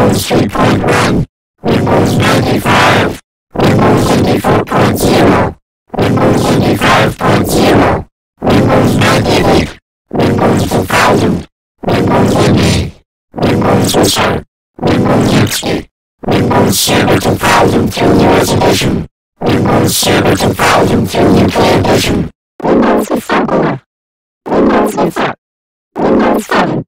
Windows 3.1, Windows 95, Windows NT 4.0, Windows NT 5.0, Windows 98, Windows 2000, Windows ME, Windows Vista, Windows XP, Windows Server 2002 US Edition, Windows Server 2002 UK Edition, Windows Vista, Windows Vista, Windows 7.